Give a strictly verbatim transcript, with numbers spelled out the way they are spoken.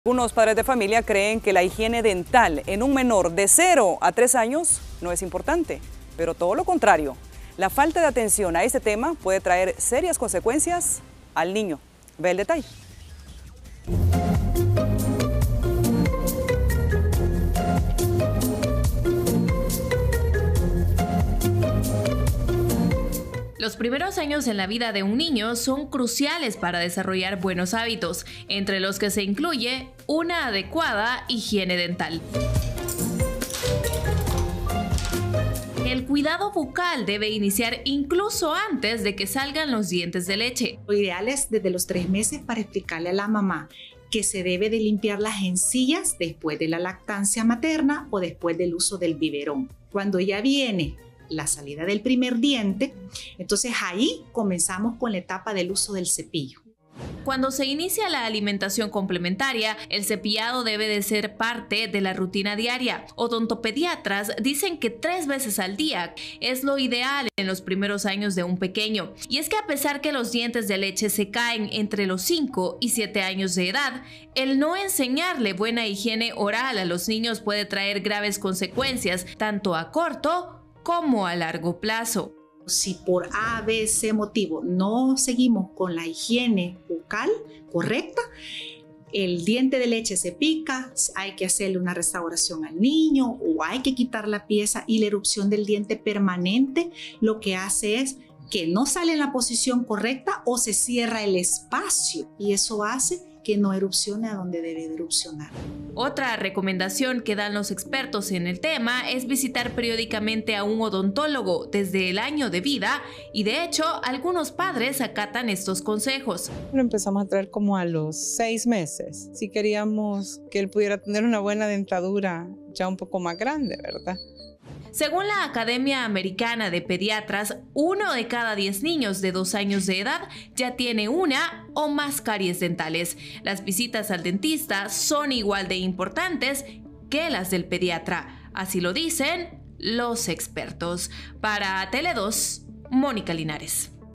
Algunos padres de familia creen que la higiene dental en un menor de cero a tres años no es importante, pero todo lo contrario. La falta de atención a este tema puede traer serias consecuencias al niño. Ve el detalle. Los primeros años en la vida de un niño son cruciales para desarrollar buenos hábitos, entre los que se incluye una adecuada higiene dental. El cuidado bucal debe iniciar incluso antes de que salgan los dientes de leche. Lo ideal es desde los tres meses para explicarle a la mamá que se debe de limpiar las encías después de la lactancia materna o después del uso del biberón. Cuando ya viene la salida del primer diente, entonces ahí comenzamos con la etapa del uso del cepillo. Cuando se inicia la alimentación complementaria, el cepillado debe de ser parte de la rutina diaria. Odontopediatras dicen que tres veces al día es lo ideal en los primeros años de un pequeño. Y es que a pesar que los dientes de leche se caen entre los cinco y siete años de edad, el no enseñarle buena higiene oral a los niños puede traer graves consecuencias, tanto a corto como a largo plazo. Si por A, B, C motivo no seguimos con la higiene bucal correcta, el diente de leche se pica, hay que hacerle una restauración al niño o hay que quitar la pieza, y la erupción del diente permanente lo que hace es que no sale en la posición correcta o se cierra el espacio, y eso hace que no erupcione a donde debe de erupcionar. Otra recomendación que dan los expertos en el tema es visitar periódicamente a un odontólogo desde el año de vida, y de hecho algunos padres acatan estos consejos. Lo empezamos a traer como a los seis meses, si queríamos que él pudiera tener una buena dentadura ya un poco más grande, ¿verdad? Según la Academia Americana de Pediatras, uno de cada diez niños de dos años de edad ya tiene una o más caries dentales. Las visitas al dentista son igual de importantes que las del pediatra, así lo dicen los expertos. Para Tele dos, Mónica Linares.